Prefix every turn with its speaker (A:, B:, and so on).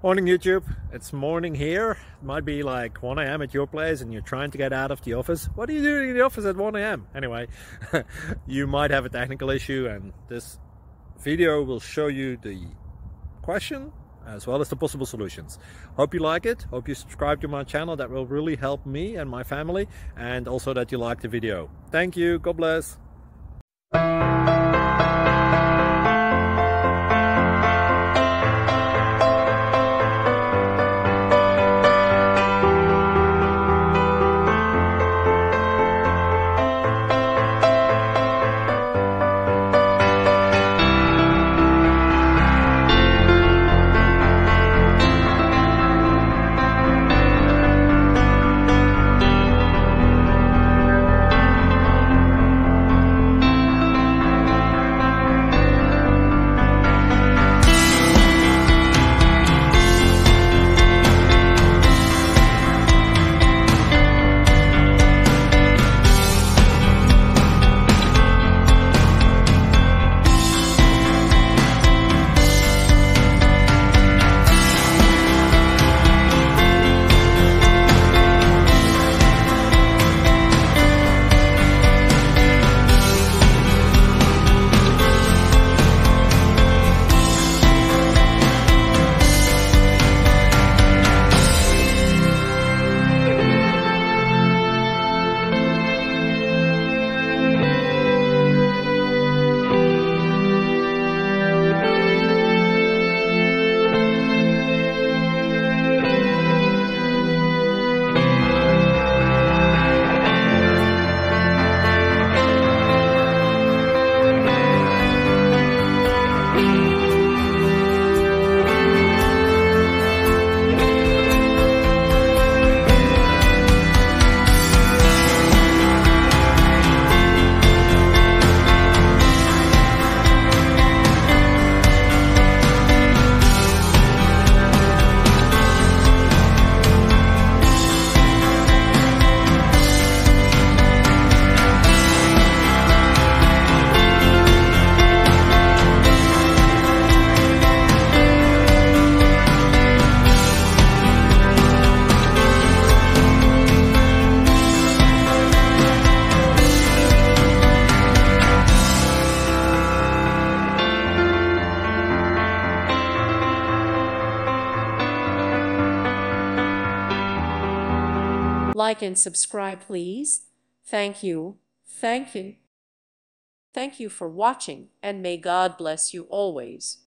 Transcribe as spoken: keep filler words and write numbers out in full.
A: Morning YouTube, it's morning here. It might be like one A M at your place and you're trying to get out of the office. What are you doing in the office at one A M? Anyway, you might have a technical issue and this video will show you the question as well as the possible solutions. Hope you like it, hope you subscribe to my channel. That will really help me and my family, and also that you like the video. Thank you, God bless.
B: Like and subscribe, please. Thank you. Thank you. Thank you for watching, and may God bless you always.